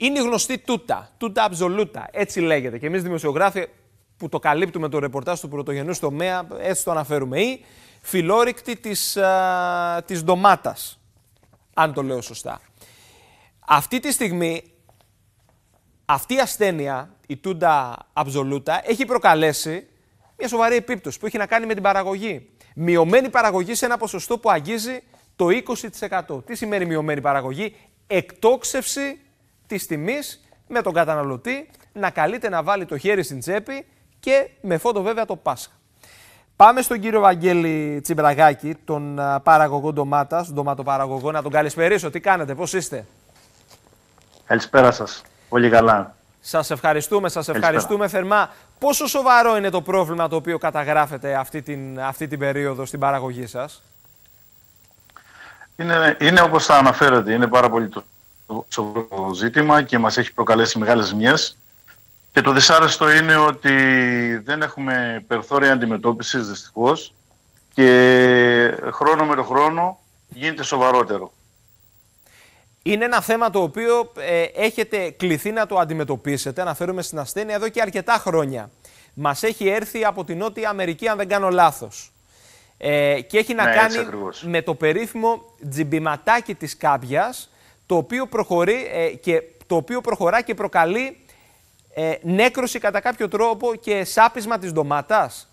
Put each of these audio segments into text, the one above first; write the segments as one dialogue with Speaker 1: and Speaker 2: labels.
Speaker 1: Είναι η γνωστή τούτα absoluta, έτσι λέγεται. Και εμείς δημοσιογράφοι που το καλύπτουμε το ρεπορτάζ του πρωτογενούς τομέα, έτσι το αναφέρουμε. Ή φιλόρικτη της ντομάτας, αν το λέω σωστά. Αυτή τη στιγμή, αυτή η ασθένεια, η τούτα absoluta, έχει προκαλέσει μια σοβαρή επίπτωση που έχει να κάνει με την παραγωγή. Μειωμένη παραγωγή σε ένα ποσοστό που αγγίζει το 20%. Τι σημαίνει μειωμένη παραγωγή? Εκτόξευση της τιμής με τον καταναλωτή να καλείται να βάλει το χέρι στην τσέπη και με φόντο βέβαια το Πάσχα. Πάμε στον κύριο Βαγγέλη Τσιμπραγάκη, τον παραγωγό ντομάτας, ντοματοπαραγωγό, να τον καλησπερίσω. Τι κάνετε, πώς είστε?
Speaker 2: Καλησπέρα σας. Πολύ καλά.
Speaker 1: Σας ευχαριστούμε θερμά. Πόσο σοβαρό είναι το πρόβλημα το οποίο καταγράφετε αυτή την περίοδο στην παραγωγή σας?
Speaker 2: Είναι όπως θα αναφέρετε, είναι πάρα πολύ το σοβαρό ζήτημα και μας έχει προκαλέσει μεγάλες ζημιές. Και το δυσάρεστο είναι ότι δεν έχουμε περιθώρια αντιμετώπισης, δυστυχώς, και χρόνο με το χρόνο γίνεται σοβαρότερο.
Speaker 1: Είναι ένα θέμα το οποίο έχετε κληθεί να το αντιμετωπίσετε, αναφέρομαι στην ασθένεια, εδώ και αρκετά χρόνια. Μας έχει έρθει από την Νότια Αμερική, αν δεν κάνω λάθος. Και έχει να κάνει με το περίφημο τζιμπηματάκι της κάμπιας, το οποίο προχωρά και προκαλεί νέκρωση κατά κάποιο τρόπο και σάπισμα της ντομάτας.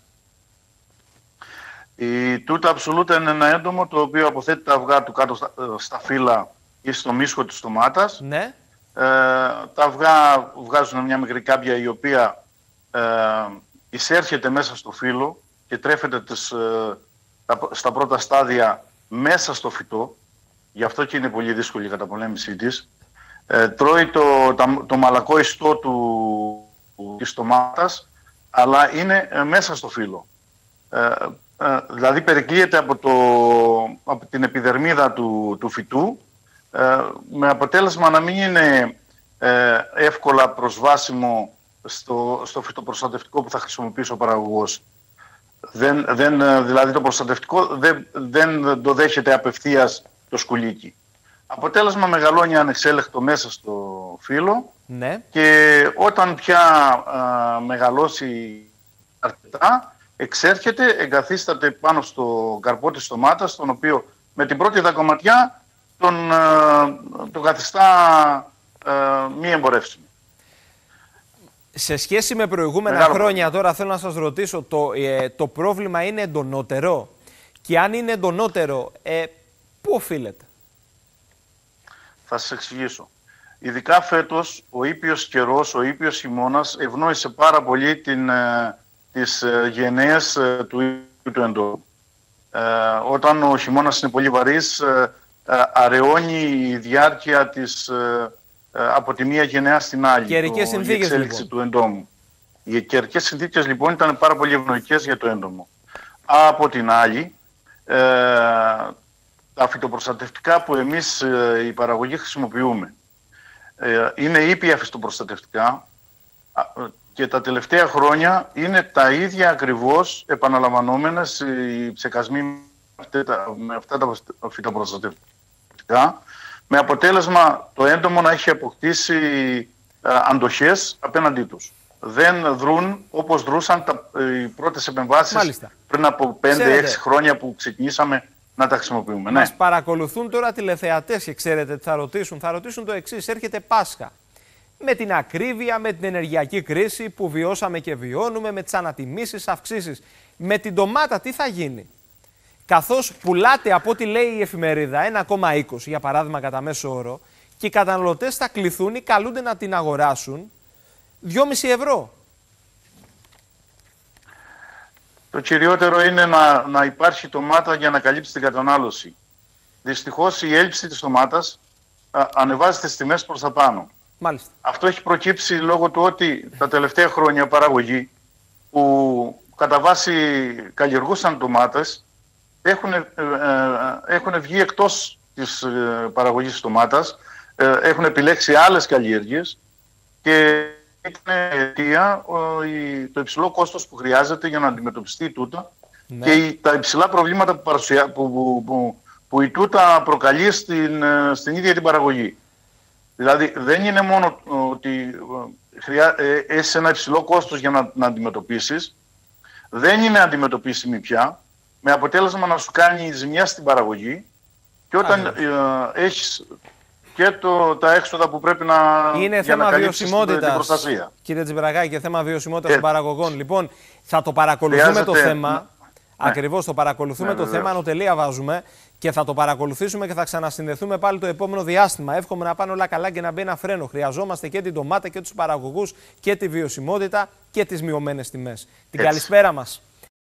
Speaker 2: Η τούτα absoluta είναι ένα έντομο το οποίο αποθέτει τα αυγά του κάτω στα φύλλα ή στο μίσχο της ντομάτας.
Speaker 1: Ναι.
Speaker 2: Τα αυγά βγάζουν μια μικρή κάμπια η οποία εισέρχεται μέσα στο φύλλο και τρέφεται στα πρώτα στάδια μέσα στο φυτό. Γι' αυτό και είναι πολύ δύσκολη η καταπολέμησή της. Τρώει το μαλακό ιστό της ντομάτας, αλλά είναι μέσα στο φύλλο. Δηλαδή περικλείεται από την επιδερμίδα του φυτού, με αποτέλεσμα να μην είναι εύκολα προσβάσιμο στο φυτοπροστατευτικό που θα χρησιμοποιήσει ο παραγωγός. Δηλαδή το προστατευτικό δεν το δέχεται απευθείας το σκουλίκι. Αποτέλεσμα μεγαλώνει ανεξέλεκτο μέσα στο φύλλο,
Speaker 1: ναι.
Speaker 2: Και όταν πια μεγαλώσει αρκετά, εξέρχεται, εγκαθίσταται πάνω στο καρπό της ντομάτας, τον οποίο με την πρώτη δακωματιά τον καθιστά μη εμπορεύσιμο.
Speaker 1: Σε σχέση με προηγούμενα χρόνια, τώρα θέλω να σας ρωτήσω, το πρόβλημα είναι εντονότερο? Και αν είναι εντονότερο, πού οφείλεται?
Speaker 2: Θα σας εξηγήσω. Ειδικά φέτος, ο ήπιος καιρός, ο ήπιος χειμώνας ευνόησε πάρα πολύ τις γενναίες του εντόμου. Όταν ο χειμώνας είναι πολύ βαρύς, αραιώνει η διάρκεια από τη μία γενναία στην άλλη.
Speaker 1: Καιρικές συνθήκες,
Speaker 2: η εξέλιξη του εντόμου. Οι καιρικές συνθήκες λοιπόν ήταν πάρα πολύ ευνοϊκές για το έντομο. Από την άλλη, τα φυτοπροστατευτικά που εμείς οι παραγωγοί χρησιμοποιούμε είναι ήπια φυτοπροστατευτικά και τα τελευταία χρόνια είναι τα ίδια ακριβώς επαναλαμβανόμενες οι ψεκασμοί με αυτά τα φυτοπροστατευτικά, με αποτέλεσμα το έντομο να έχει αποκτήσει αντοχές απέναντί τους. Δεν δρούν όπως δρούσαν οι πρώτες επεμβάσεις πριν από 5-6 χρόνια που ξεκινήσαμε να τα χρησιμοποιούμε.
Speaker 1: Μας παρακολουθούν τώρα τηλεθεατές και ξέρετε τι θα ρωτήσουν. Θα ρωτήσουν το εξής: έρχεται Πάσχα. Με την ακρίβεια, με την ενεργειακή κρίση που βιώσαμε και βιώνουμε, με τις ανατιμήσεις, αυξήσεις. Με την ντομάτα τι θα γίνει? Καθώς πουλάτε, από ό,τι λέει η εφημερίδα, 1,20 για παράδειγμα κατά μέσο όρο, και οι καταναλωτές θα κληθούν ή καλούνται να την αγοράσουν 2,5 ευρώ.
Speaker 2: Το κυριότερο είναι να υπάρχει ντομάτα για να καλύψει την κατανάλωση. Δυστυχώς η έλλειψη της ντομάτας ανεβάζει τις τιμές προς τα πάνω.
Speaker 1: Μάλιστα.
Speaker 2: Αυτό έχει προκύψει λόγω του ότι τα τελευταία χρόνια παραγωγοί που κατά βάση καλλιεργούσαν ντομάτες έχουν βγει εκτός της παραγωγής της ντομάτας, έχουν επιλέξει άλλες καλλιέργειες και ήταν αιτία το υψηλό κόστος που χρειάζεται για να αντιμετωπιστεί η τούτα, ναι, και τα υψηλά προβλήματα που η τούτα προκαλεί στην ίδια την παραγωγή. Δηλαδή δεν είναι μόνο ότι έχεις ένα υψηλό κόστος για να αντιμετωπίσεις, δεν είναι αντιμετωπίσιμη πια, με αποτέλεσμα να σου κάνει ζημιά στην παραγωγή και όταν έχεις και τα έξοδα που πρέπει να
Speaker 1: είναι θέμα βιωσιμότητας, κύριε Τζιμπρακάκη, και θέμα βιωσιμότητας των παραγωγών. Λοιπόν, θα το παρακολουθούμε το θέμα. Ακριβώς, το παρακολουθούμε το θέμα, ανωτελεία βάζουμε και θα το παρακολουθήσουμε και θα ξανασυνδεθούμε πάλι το επόμενο διάστημα. Εύχομαι να πάνε όλα καλά και να μπει ένα φρένο. Χρειαζόμαστε και την ντομάτα και τους παραγωγούς και τη βιωσιμότητα και τις μειωμένες τιμές. Την καλησπέρα μας.